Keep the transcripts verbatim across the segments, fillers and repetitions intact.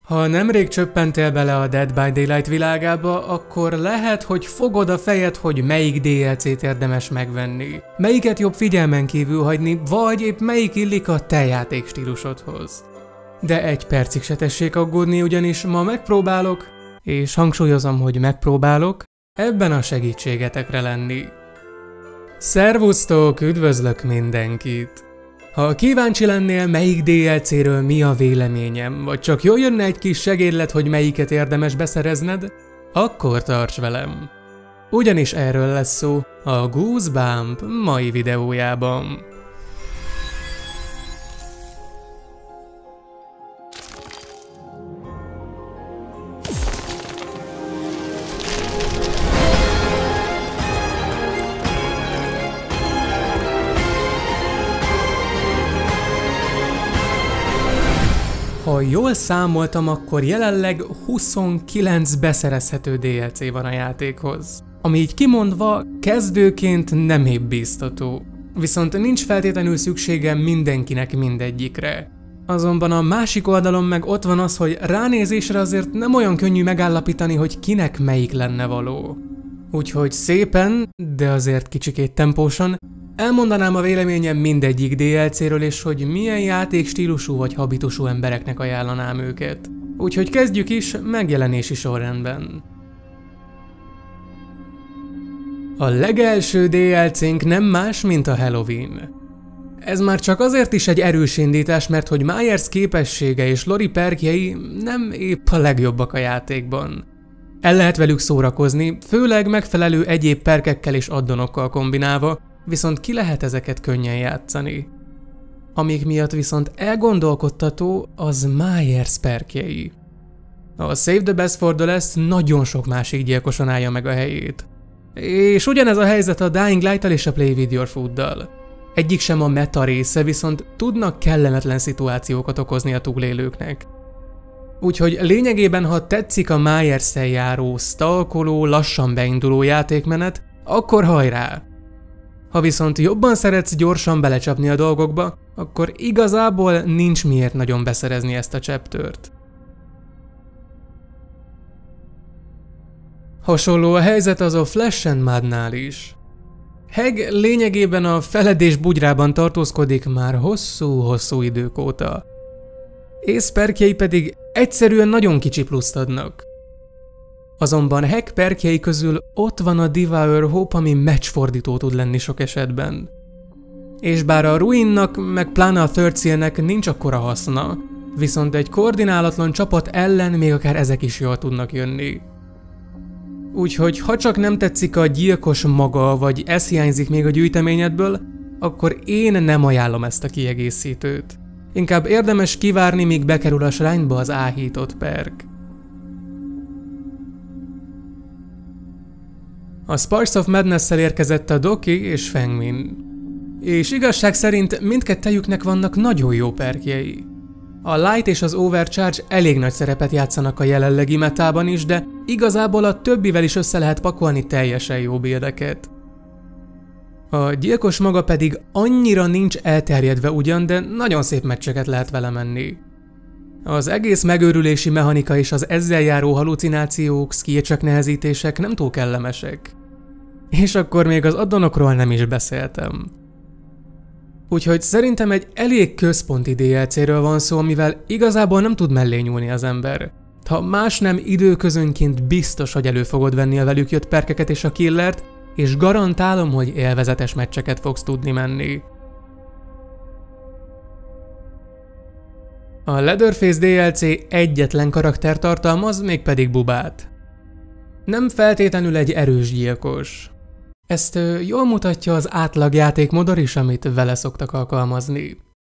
Ha nemrég csöppentél bele a Dead by Daylight világába, akkor lehet, hogy fogod a fejed, hogy melyik dé el cét érdemes megvenni, melyiket jobb figyelmen kívül hagyni, vagy épp melyik illik a te játékstílusodhoz. De egy percig se tessék aggódni, ugyanis ma megpróbálok, és hangsúlyozom, hogy megpróbálok, ebben a segítségetekre lenni. Szervusztok, üdvözlök mindenkit! Ha kíváncsi lennél, melyik dé el céről mi a véleményem, vagy csak jól jönne egy kis segédlet, hogy melyiket érdemes beszerezned, akkor tarts velem. Ugyanis erről lesz szó a Goosebump mai videójában. Ha jól számoltam, akkor jelenleg huszonkilenc beszerezhető dé el cé van a játékhoz, ami így kimondva kezdőként nem épp bíztató. Viszont nincs feltétlenül szüksége mindenkinek mindegyikre. Azonban a másik oldalon meg ott van az, hogy ránézésre azért nem olyan könnyű megállapítani, hogy kinek melyik lenne való. Úgyhogy szépen, de azért kicsikét tempósan, elmondanám a véleményem mindegyik dé el céről, és hogy milyen játékstílusú vagy habitusú embereknek ajánlanám őket. Úgyhogy kezdjük is megjelenési sorrendben. A legelső dé el cénk nem más, mint a Halloween. Ez már csak azért is egy erős indítás, mert hogy Myers képessége és Lori perkjei nem épp a legjobbak a játékban. El lehet velük szórakozni, főleg megfelelő egyéb perkekkel és addonokkal kombinálva, viszont ki lehet ezeket könnyen játszani. Amik miatt viszont elgondolkodtató, az Myers perkjei. A Save the Best for the Last nagyon sok másik gyilkoson állja meg a helyét. És ugyanez a helyzet a Dying Light-tal és a Play With Your Food-dal. Egyik sem a meta része, viszont tudnak kellemetlen szituációkat okozni a túlélőknek. Úgyhogy lényegében, ha tetszik a Myers-szel járó, stalkoló, lassan beinduló játékmenet, akkor hajrá! Ha viszont jobban szeretsz gyorsan belecsapni a dolgokba, akkor igazából nincs miért nagyon beszerezni ezt a chaptert. Hasonló a helyzet az a Flesh and Mudnál is. Heg lényegében a feledés bugyrában tartózkodik már hosszú-hosszú idők óta. Ace perkjei pedig egyszerűen nagyon kicsi pluszt adnak. Azonban Heg perkjei közül ott van a Devour Hope, ami meccsfordító tud lenni sok esetben. És bár a Ruinnak, meg pláne a Third Seal-nek nincs akkora haszna, viszont egy koordinálatlan csapat ellen még akár ezek is jól tudnak jönni. Úgyhogy ha csak nem tetszik a gyilkos maga, vagy ez hiányzik még a gyűjteményedből, akkor én nem ajánlom ezt a kiegészítőt. Inkább érdemes kivárni, míg bekerül a shrine-ba az áhított perk. A Sparks of Madness-szel érkezett a Doki és Feng Min. És igazság szerint mindkettejüknek vannak nagyon jó perkjei. A Light és az Overcharge elég nagy szerepet játszanak a jelenlegi metában is, de igazából a többivel is össze lehet pakolni teljesen jó buildeket. A gyilkos maga pedig annyira nincs elterjedve ugyan, de nagyon szép meccseket lehet vele menni. Az egész megőrülési mechanika és az ezzel járó halucinációk, skillcheck nehezítések nem túl kellemesek. És akkor még az addonokról nem is beszéltem. Úgyhogy szerintem egy elég központi dé el céről van szó, amivel igazából nem tud mellé nyúlni az ember. Ha más nem, időközönként biztos, hogy elő fogod venni a velük jött perkeket és a killert, és garantálom, hogy élvezetes meccseket fogsz tudni menni. A Leatherface dé el cé egyetlen karakter tartalmaz, mégpedig Bubát. Nem feltétlenül egy erős gyilkos. Ezt ö, jól mutatja az átlagjátékmodor is, amit vele szoktak alkalmazni.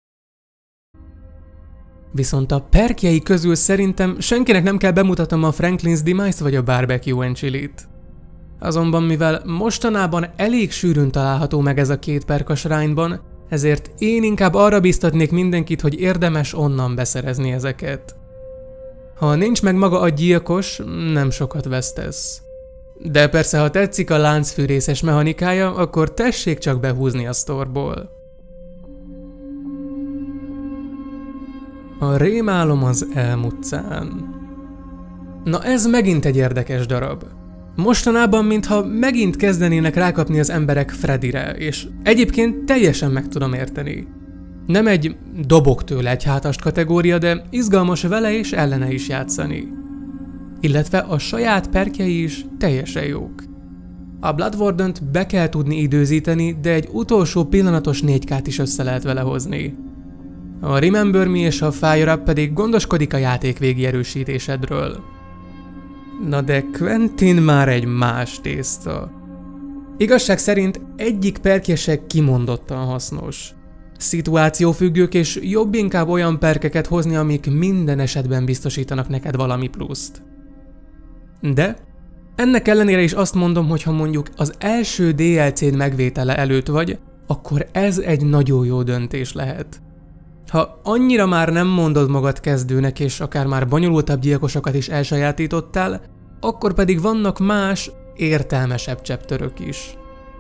Viszont a perkjei közül szerintem senkinek nem kell bemutatnom a Franklin's Demise vagy a Barbecue and Chili-t. Azonban mivel mostanában elég sűrűn található meg ez a két perk a shrine-ban, ezért én inkább arra biztatnék mindenkit, hogy érdemes onnan beszerezni ezeket. Ha nincs meg maga a gyilkos, nem sokat vesztesz. De persze, ha tetszik a láncfűrészes mechanikája, akkor tessék csak behúzni a sztorból. A rémálom az elmutcán. Na ez megint egy érdekes darab. Mostanában, mintha megint kezdenének rákapni az emberek Freddyre, és egyébként teljesen meg tudom érteni. Nem egy dobok tőle egy hátast kategória, de izgalmas vele és ellene is játszani. Illetve a saját perkjei is teljesen jók. A Bloodwardent be kell tudni időzíteni, de egy utolsó pillanatos négy kát is össze lehet vele hozni. A Remember Me és a Fire Up pedig gondoskodik a játék végi erősítésedről. Na de Quentin már egy más tészta. Igazság szerint egyik perkje se kimondottan hasznos. Szituációfüggők, és jobb inkább olyan perkeket hozni, amik minden esetben biztosítanak neked valami pluszt. De ennek ellenére is azt mondom, hogy ha mondjuk az első dé el cé-d megvétele előtt vagy, akkor ez egy nagyon jó döntés lehet. Ha annyira már nem mondod magad kezdőnek, és akár már bonyolultabb gyilkosokat is elsajátítottál, akkor pedig vannak más, értelmesebb chapterök is.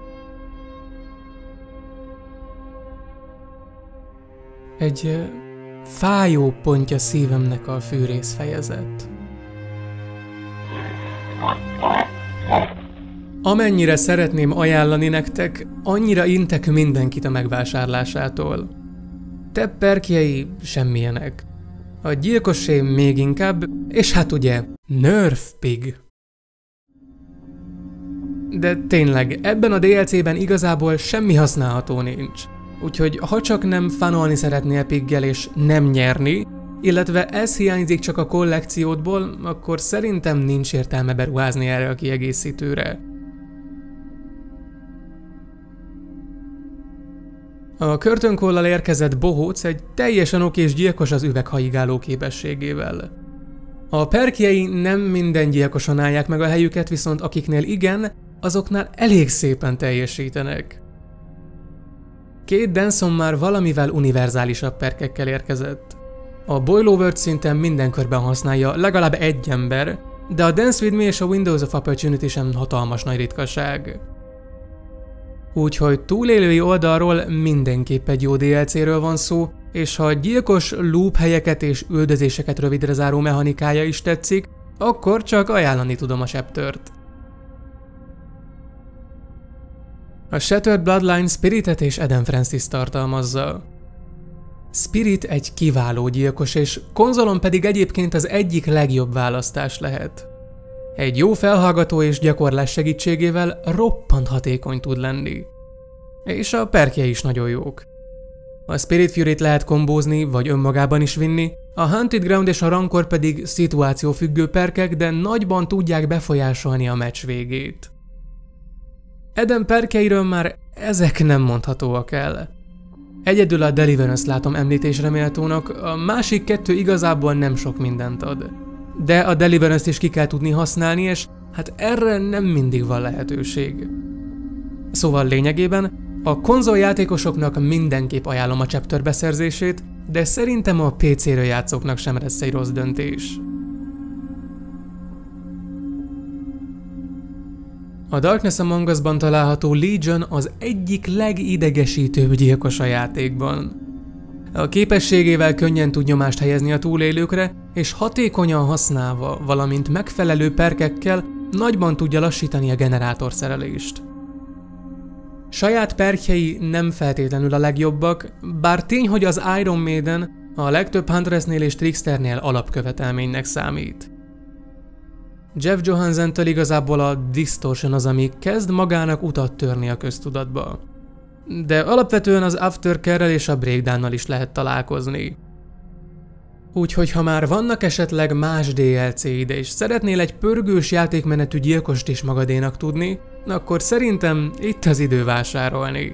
Egy fájó pontja szívemnek a fűrész fejezet. Amennyire szeretném ajánlani nektek, annyira intek mindenkit a megvásárlásától. Te perkjei semmilyenek. A gyilkossé még inkább, és hát ugye, Nerf Pig. De tényleg, ebben a dé el cé-ben igazából semmi használható nincs. Úgyhogy ha csak nem fanolni szeretnél Piggel és nem nyerni, illetve ez hiányzik csak a kollekciódból, akkor szerintem nincs értelme beruházni erre a kiegészítőre. A körtönkollal érkezett bohóc egy teljesen okés gyilkos az üveghajigáló képességével. A perkjei nem minden gyilkoson állják meg a helyüket, viszont akiknél igen, azoknál elég szépen teljesítenek. Kate Danson már valamivel univerzálisabb perkekkel érkezett. A Boilover szinten minden körben használja legalább egy ember, de a Dance With Me és a Windows of Opportunity sem hatalmas nagy ritkaság. Úgyhogy túlélői oldalról mindenképp egy jó dé el cé-ről van szó, és ha a gyilkos loop helyeket és üldözéseket rövidre záró mechanikája is tetszik, akkor csak ajánlani tudom a chaptert. A Shattered Bloodline Spiritet és Eden Francis tartalmazza. Spirit egy kiváló gyilkos, és konzolon pedig egyébként az egyik legjobb választás lehet. Egy jó felhallgató és gyakorlás segítségével roppant hatékony tud lenni. És a perkjei is nagyon jók. A Spirit Fury-t lehet kombózni, vagy önmagában is vinni, a Hunted Ground és a Rancor pedig szituációfüggő perkek, de nagyban tudják befolyásolni a meccs végét. Eden perkeiről már ezek nem mondhatóak el. Egyedül a Deliverance látom említésre méltónak, a másik kettő igazából nem sok mindent ad. De a Deliverance-t is ki kell tudni használni, és hát erre nem mindig van lehetőség. Szóval lényegében a konzoljátékosoknak mindenképp ajánlom a chapter beszerzését, de szerintem a pé cé-ről játszóknak sem lesz egy rossz döntés. A Darkness Among Us-ban található Legion az egyik legidegesítőbb gyilkos a játékban. A képességével könnyen tud nyomást helyezni a túlélőkre, és hatékonyan használva, valamint megfelelő perkekkel nagyban tudja lassítani a generátorszerelést. Saját perkjei nem feltétlenül a legjobbak, bár tény, hogy az Iron Maiden a legtöbb Huntressnél és Tricksternél alapkövetelménynek számít. Jeff Johansen-től igazából a Distortion az, ami kezd magának utat törni a köztudatba. De alapvetően az Aftercare-rel és a Breakdown-nal is lehet találkozni. Úgyhogy ha már vannak esetleg más dé el cé-id és szeretnél egy pörgős játékmenetű gyilkost is magadénak tudni, akkor szerintem itt az idő vásárolni.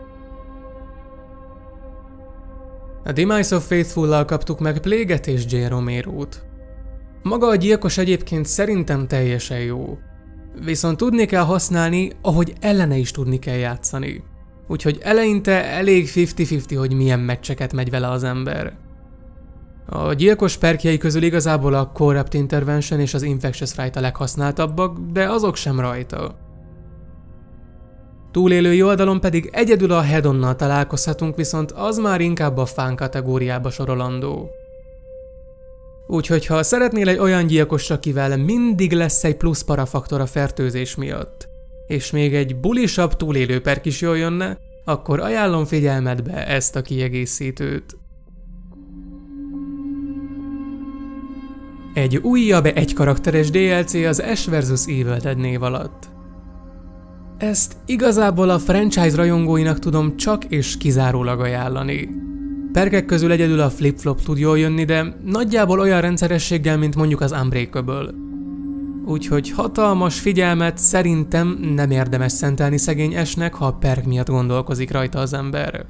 A Demise of Faithful-lal kaptuk meg Plague-et és J. Romero-t. Maga a gyilkos egyébként szerintem teljesen jó. Viszont tudni kell használni, ahogy ellene is tudni kell játszani. Úgyhogy eleinte elég fifty-fifty, hogy milyen meccseket megy vele az ember. A gyilkos perkjei közül igazából a Corrupt Intervention és az Infectious Fright a leghasználtabbak, de azok sem rajta. Túlélői oldalon pedig egyedül a Head-onnal találkozhatunk, viszont az már inkább a fán kategóriába sorolandó. Úgyhogy ha szeretnél egy olyan gyilkost, akivel mindig lesz egy plusz parafaktor a fertőzés miatt, és még egy bulisabb túlélő perk is jól jönne, akkor ajánlom figyelmedbe ezt a kiegészítőt. Egy újabb egykarakteres dé el cé az Ash versus. Evil Dead név alatt. Ezt igazából a franchise rajongóinak tudom csak és kizárólag ajánlani. Perkek közül egyedül a flip-flop tud jól jönni, de nagyjából olyan rendszerességgel, mint mondjuk az Unbreakable. Úgyhogy hatalmas figyelmet szerintem nem érdemes szentelni szegény Ashnek, ha a perk miatt gondolkozik rajta az ember.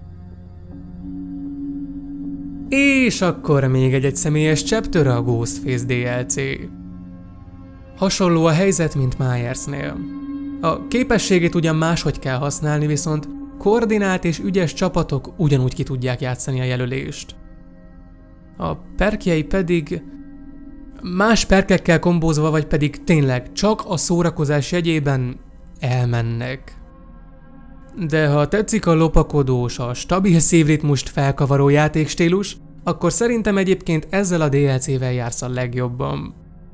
És akkor még egy-egy személyes chapter, a Ghostface dé el cé. Hasonló a helyzet, mint Myersnél. A képességét ugyan máshogy kell használni, viszont koordinált és ügyes csapatok ugyanúgy ki tudják játszani a jelölést. A perkjei pedig más perkekkel kombózva, vagy pedig tényleg csak a szórakozás jegyében elmennek. De ha tetszik a lopakodós, a stabil szívritmust felkavaró játékstílus, akkor szerintem egyébként ezzel a dé el cével jársz a legjobban.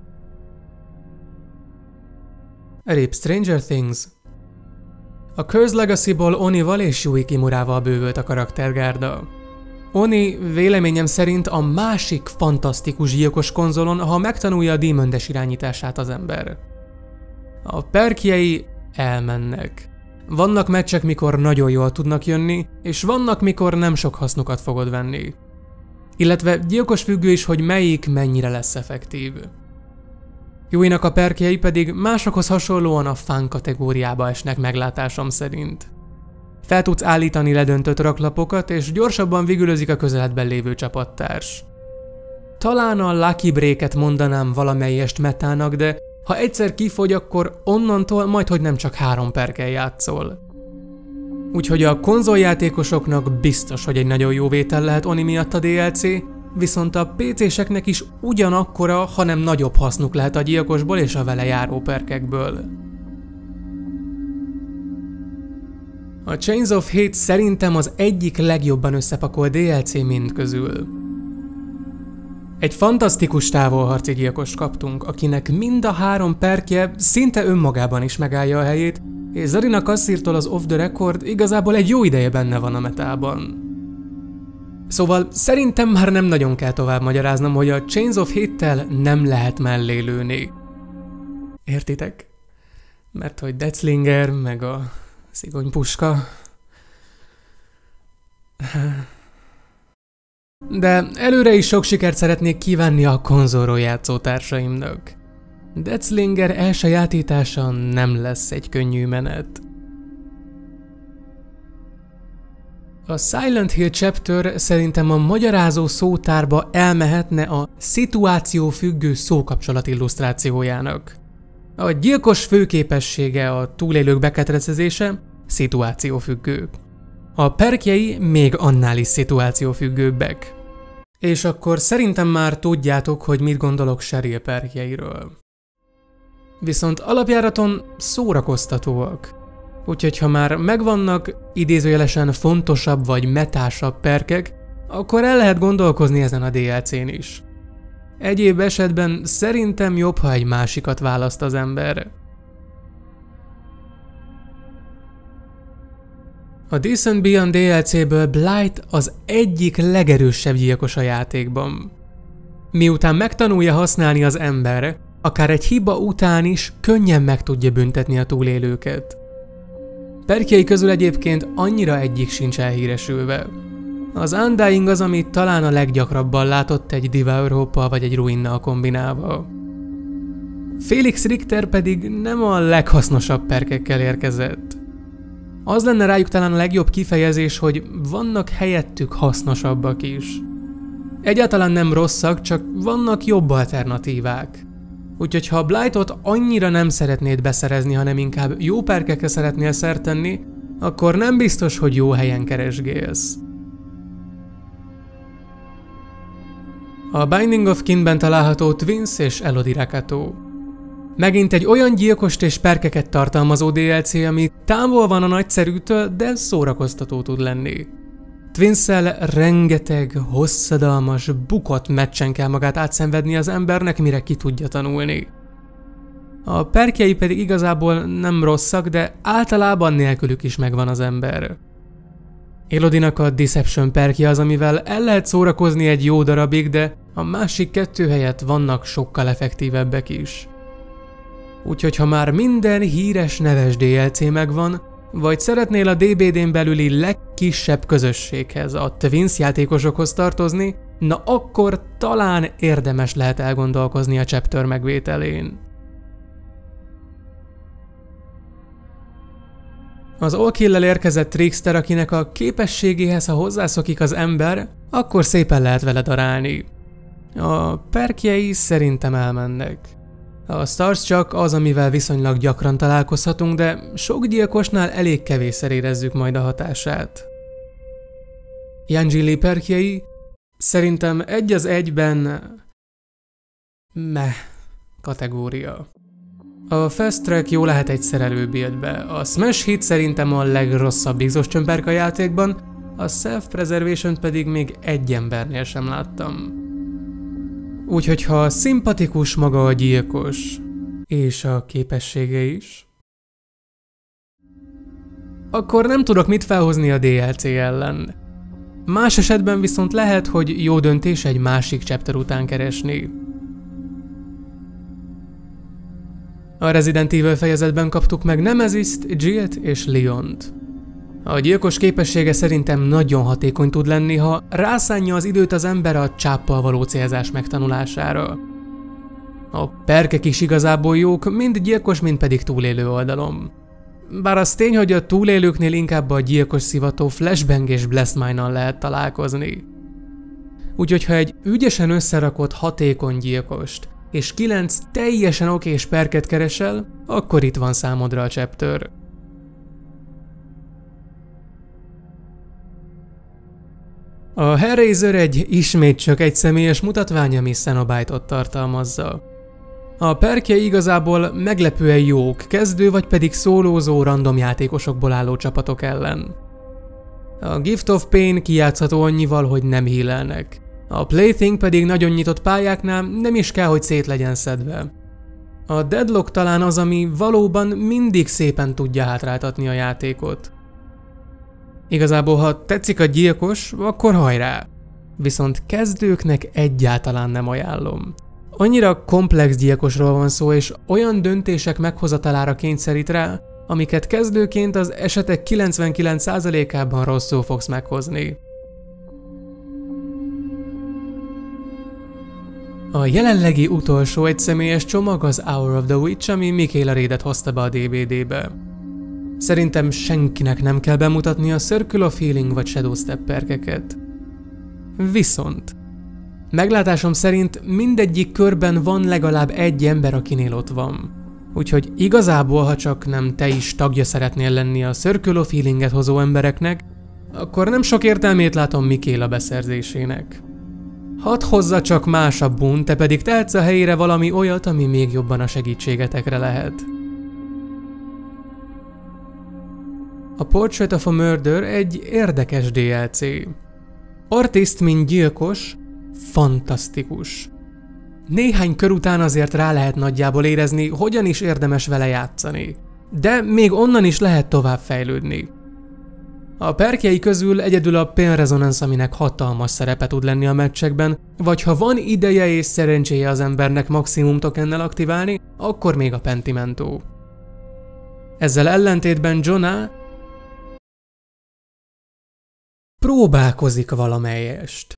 Rip Stranger Things. A Curse Legacy-ból Onival és Yui Kimurával bővült a karaktergárda. Oni véleményem szerint a másik fantasztikus gyilkos konzolon, ha megtanulja a Demon Dash irányítását az ember. A perkjei elmennek. Vannak meccsek, mikor nagyon jól tudnak jönni, és vannak, mikor nem sok hasznukat fogod venni. Illetve gyilkos függő is, hogy melyik mennyire lesz effektív. Yuinak a perkjei pedig másokhoz hasonlóan a fun kategóriába esnek meglátásom szerint. Fel tudsz állítani ledöntött raklapokat, és gyorsabban vigülözik a közeledben lévő csapattárs. Talán a Lucky Break-et mondanám valamelyest metának, de ha egyszer kifogy, akkor onnantól majdhogy nem csak három perkkel játszol. Úgyhogy a konzoljátékosoknak biztos, hogy egy nagyon jó vétel lehet Oni miatt a dé el cé, viszont a pé céseknek is ugyanakkora, hanem nagyobb hasznuk lehet a gyilkosból és a vele járó perkekből. A Chains of Hate szerintem az egyik legjobban összepakolt dé el cé mind közül. Egy fantasztikus távolharci gyilkost kaptunk, akinek mind a három perkje szinte önmagában is megállja a helyét, és Zarina Kassirtól az Off the Record igazából egy jó ideje benne van a metában. Szóval szerintem már nem nagyon kell tovább magyaráznom, hogy a Chains of Hate-tel nem lehet mellé lőni. Értitek? Mert hogy Deathslinger, meg a szigonypuska. De előre is sok sikert szeretnék kívánni a konzolról játszó társaimnak. Deathslinger elsajátítása nem lesz egy könnyű menet. A Silent Hill Chapter szerintem a magyarázó szótárba elmehetne a szituációfüggő szókapcsolat illusztrációjának. A gyilkos főképessége a túlélők beketrecezése, szituációfüggő. A perkjei még annál is szituációfüggőbbek. És akkor szerintem már tudjátok, hogy mit gondolok Cheryl perkjeiről. Viszont alapjáraton szórakoztatóak. Úgyhogy ha már megvannak idézőjelesen fontosabb vagy metásabb perkek, akkor el lehet gondolkozni ezen a dé el cén is. Egyéb esetben szerintem jobb, ha egy másikat választ az ember. A Descent Beyond dé el céből Blight az egyik legerősebb gyilkos a játékban. Miután megtanulja használni az ember, akár egy hiba után is könnyen meg tudja büntetni a túlélőket. Perkjei közül egyébként annyira egyik sincs elhíresülve. Az Undying az, amit talán a leggyakrabban látott egy Devour Hope-al vagy egy Ruinnal kombinálva. Felix Richter pedig nem a leghasznosabb perkekkel érkezett. Az lenne rájuk talán a legjobb kifejezés, hogy vannak helyettük hasznosabbak is. Egyáltalán nem rosszak, csak vannak jobb alternatívák. Úgyhogy ha a Blightot annyira nem szeretnéd beszerezni, hanem inkább jó perkekre szeretnél szert tenni, akkor nem biztos, hogy jó helyen keresgélsz. A Binding of Kinben található Twins és Elodie Rakato. Megint egy olyan gyilkost és perkeket tartalmazó dé el cé, ami távol van a nagyszerűtől, de szórakoztató tud lenni. Twins-szel rengeteg, hosszadalmas, bukott meccsen kell magát átszenvedni az embernek, mire ki tudja tanulni. A perkjei pedig igazából nem rosszak, de általában nélkülük is megvan az ember. Elodie-nak a Deception perkje az, amivel el lehet szórakozni egy jó darabig, de a másik kettő helyett vannak sokkal effektívebbek is. Úgyhogy ha már minden híres neves dé el cé megvan, vagy szeretnél a dé bé dén belüli legkisebb közösséghez, a Twins játékosokhoz tartozni, na akkor talán érdemes lehet elgondolkozni a chapter megvételén. Az All-Kill-lel érkezett Trickster, akinek a képességéhez, ha hozzászokik az ember, akkor szépen lehet vele darálni. A perkjei szerintem elmennek. A Stars csak az, amivel viszonylag gyakran találkozhatunk, de sok gyilkosnál elég kevésszer érezzük majd a hatását. Yanjili perkjei szerintem egy az egyben meh kategória. A Fast Track jó lehet egy szerelő buildbe, a Smash Hit szerintem a legrosszabb X-os csömperk a játékban, a Self-Preservation pedig még egy embernél sem láttam. Úgyhogy ha szimpatikus maga a gyilkos, és a képessége is, akkor nem tudok mit felhozni a dé el cé ellen. Más esetben viszont lehet, hogy jó döntés egy másik chapter után keresni. A Resident Evil fejezetben kaptuk meg Nemesist, Jill-t és Leont. A gyilkos képessége szerintem nagyon hatékony tud lenni, ha rászánja az időt az ember a csáppal való célzás megtanulására. A perkek is igazából jók, mind gyilkos, mind pedig túlélő oldalon. Bár az tény, hogy a túlélőknél inkább a gyilkos szivató Flashbang és Blastmine-nal lehet találkozni. Úgyhogy ha egy ügyesen összerakott hatékony gyilkost és kilenc teljesen okés perket keresel, akkor itt van számodra a chapter. A Hellraiser egy ismét csak egy személyes mutatvány, ami Cenobite-ot tartalmazza. A perkjei igazából meglepően jók, kezdő vagy pedig szólózó random játékosokból álló csapatok ellen. A Gift of Pain kijátszható annyival, hogy nem healelnek. A Plaything pedig nagyon nyitott pályáknál nem is kell, hogy szét legyen szedve. A Deadlock talán az, ami valóban mindig szépen tudja hátráltatni a játékot. Igazából, ha tetszik a gyilkos, akkor hajrá! Viszont kezdőknek egyáltalán nem ajánlom. Annyira komplex gyilkosról van szó, és olyan döntések meghozatalára kényszerít rá, amiket kezdőként az esetek kilencvenkilenc százalékában rosszul fogsz meghozni. A jelenlegi utolsó egyszemélyes csomag az Hour of the Witch, ami Michaela Reedet hozta be a dé vé dé-be. Szerintem senkinek nem kell bemutatni a Circle of Healing vagy Shadow Step perkeket. Viszont meglátásom szerint mindegyik körben van legalább egy ember, akinél ott van. Úgyhogy igazából, ha csak nem te is tagja szeretnél lenni a Circle of Healinget hozó embereknek, akkor nem sok értelmét látom Michaela beszerzésének. Hadd hozza csak más a bún, te pedig tehetsz a helyére valami olyat, ami még jobban a segítségetekre lehet. A Portrait of a Murder egy érdekes dé el cé. Artist, mint gyilkos, fantasztikus. Néhány kör után azért rá lehet nagyjából érezni, hogyan is érdemes vele játszani. De még onnan is lehet tovább fejlődni. A perkjei közül egyedül a Pain Resonance, aminek hatalmas szerepe tud lenni a meccsekben, vagy ha van ideje és szerencséje az embernek maximum tokennel aktiválni, akkor még a Pentimento. Ezzel ellentétben Jonah próbálkozik valamelyest.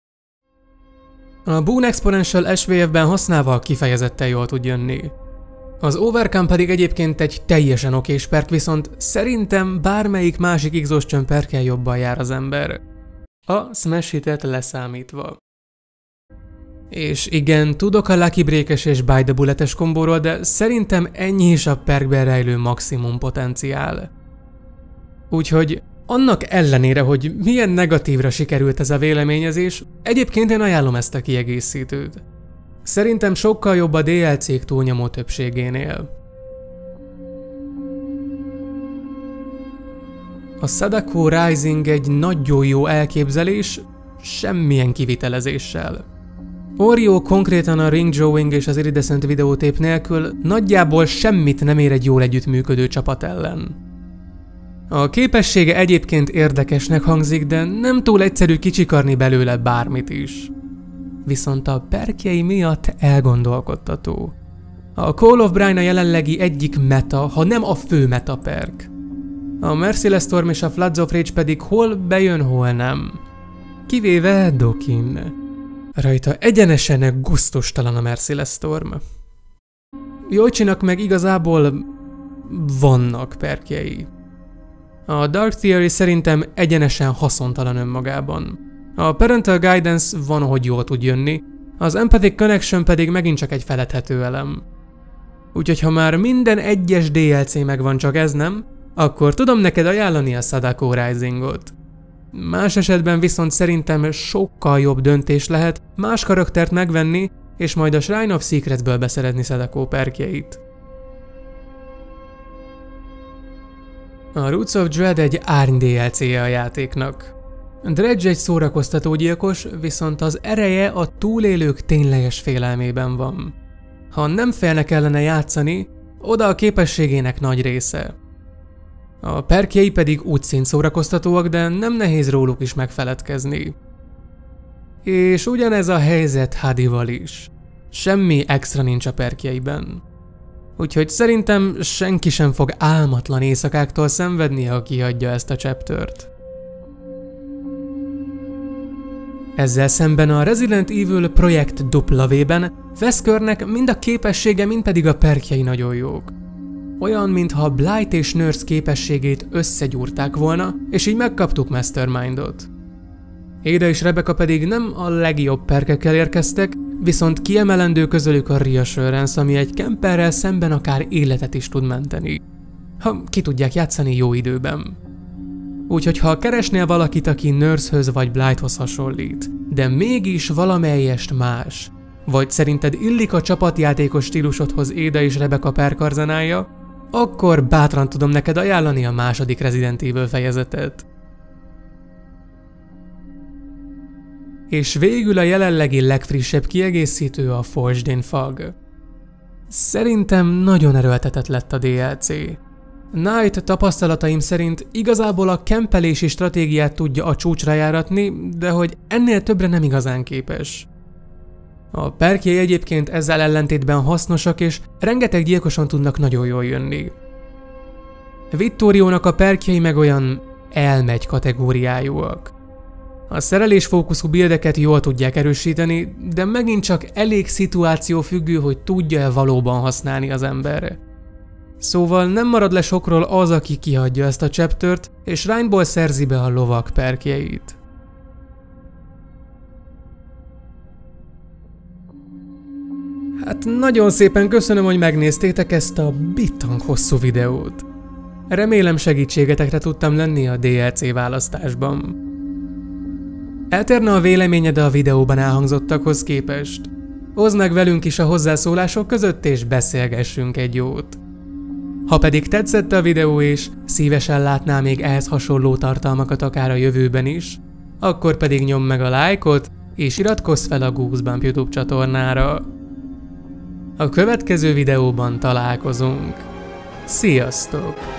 A Boon Exponential es vé ef-ben használva kifejezetten jól tud jönni. Az Overcome pedig egyébként egy teljesen okés perk, viszont szerintem bármelyik másik Exhaustion perkkel jobban jár az ember. A Smash Hit-et leszámítva. És igen, tudok a Lucky Break-es és Bite the Bullet-es kombóról, de szerintem ennyi is a perkben rejlő maximum potenciál. Úgyhogy annak ellenére, hogy milyen negatívra sikerült ez a véleményezés, egyébként én ajánlom ezt a kiegészítőt. Szerintem sokkal jobb a dé el cé-k túlnyomó többségénél. A Sadako Rising egy nagyon jó elképzelés, semmilyen kivitelezéssel. Oreo konkrétan a ring drawing és az iridescent videótép nélkül nagyjából semmit nem ér egy jól együttműködő csapat ellen. A képessége egyébként érdekesnek hangzik, de nem túl egyszerű kicsikarni belőle bármit is. Viszont a perkjei miatt elgondolkodtató. A Call of Brine a jelenlegi egyik meta, ha nem a fő meta perk. A Merciless Storm és a Floods of Rage pedig hol bejön, hol nem. Kivéve Dokin. Rajta egyenesen gusztustalan a Merciless Storm. Yoichinak meg igazából vannak perkjei. A Dark Theory szerintem egyenesen haszontalan önmagában. A Parental Guidance van, hogy jól tud jönni, az Empathic Connection pedig megint csak egy feledhető elem. Úgyhogy ha már minden egyes dé el cé megvan, csak ez nem, akkor tudom neked ajánlani a Sadako Risingot. Más esetben viszont szerintem sokkal jobb döntés lehet más karaktert megvenni, és majd a Shrine of Secretsből beszerezni Sadako perkjeit. A Roots of Dread egy árny dé el cé-je a játéknak. Dredge egy szórakoztató gyilkos, viszont az ereje a túlélők tényleges félelmében van. Ha nem félnek ellene játszani, oda a képességének nagy része. A perkjei pedig úgy szint szórakoztatóak, de nem nehéz róluk is megfeledkezni. És ugyanez a helyzet Hadival is. Semmi extra nincs a perkjeiben. Úgyhogy szerintem senki sem fog álmatlan éjszakáktól szenvedni, ha kihagyja ezt a chaptert. Ezzel szemben a Resident Evil Projekt dupla vé-ben Weskernek mind a képessége, mind pedig a perkjei nagyon jók. Olyan, mintha Blight és Nurse képességét összegyúrták volna, és így megkaptuk Mastermindot. Ada és Rebecca pedig nem a legjobb perkekkel érkeztek, viszont kiemelendő közülük a Reassurance, ami egy camperrel szemben akár életet is tud menteni. Ha ki tudják játszani jó időben. Úgyhogy ha keresnél valakit, aki Nursehöz vagy Blighthoz hasonlít, de mégis valamelyest más, vagy szerinted illik a csapatjátékos stílusodhoz Ada és Rebecca perkarzenája, akkor bátran tudom neked ajánlani a második Resident Evil fejezetet. És végül a jelenlegi legfrissebb kiegészítő a Forged in Fog. Szerintem nagyon erőltetett lett a dé el cé. Knight tapasztalataim szerint igazából a kempelési stratégiát tudja a csúcsra járatni, de hogy ennél többre nem igazán képes. A perkjei egyébként ezzel ellentétben hasznosak, és rengeteg gyilkoson tudnak nagyon jól jönni. Vittoriónak a perkjei meg olyan elmegy kategóriájúak. A szerelésfókuszú buildeket jól tudják erősíteni, de megint csak elég szituáció függő, hogy tudja-e valóban használni az ember. Szóval nem marad le sokról az, aki kihagyja ezt a chaptert, és Shrine-ból szerzi be a lovak perkjeit. Hát nagyon szépen köszönöm, hogy megnéztétek ezt a bitang hosszú videót. Remélem segítségetekre tudtam lenni a dé el cé választásban. Eltérne a véleményed a videóban elhangzottakhoz képest? Oszd meg velünk is a hozzászólások között, és beszélgessünk egy jót. Ha pedig tetszett a videó és szívesen látnál még ehhez hasonló tartalmakat akár a jövőben is, akkor pedig nyomd meg a lájkot, és iratkozz fel a Goosebump YouTube csatornára. A következő videóban találkozunk. Sziasztok!